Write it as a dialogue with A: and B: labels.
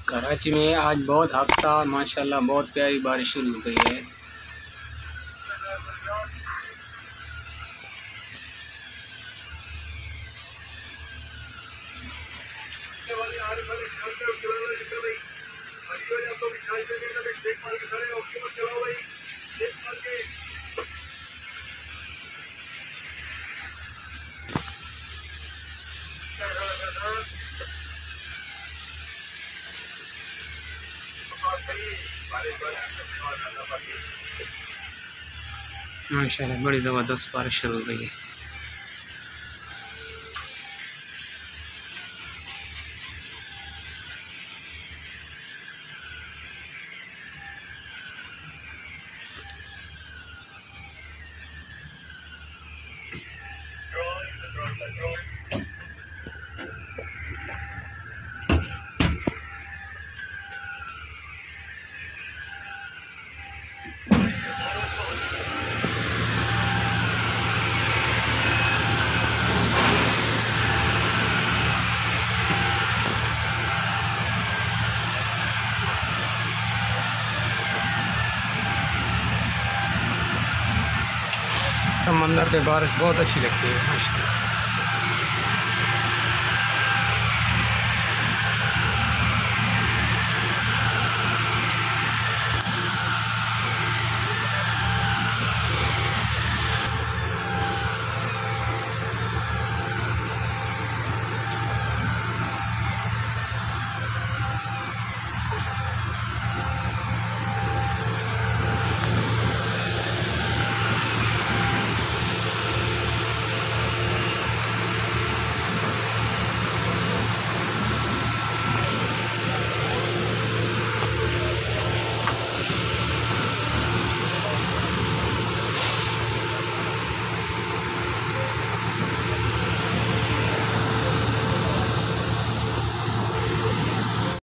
A: कराची में आज बहुत हफ्ता माशाल्लाह बहुत प्यारी बारिश शुरू हो गई है। माशाल्लाह बड़ी ज़बरदस्त बारिश शुरू हो गई है। समंदर पे बारिश बहुत अच्छी लगती है माशाल्लाह।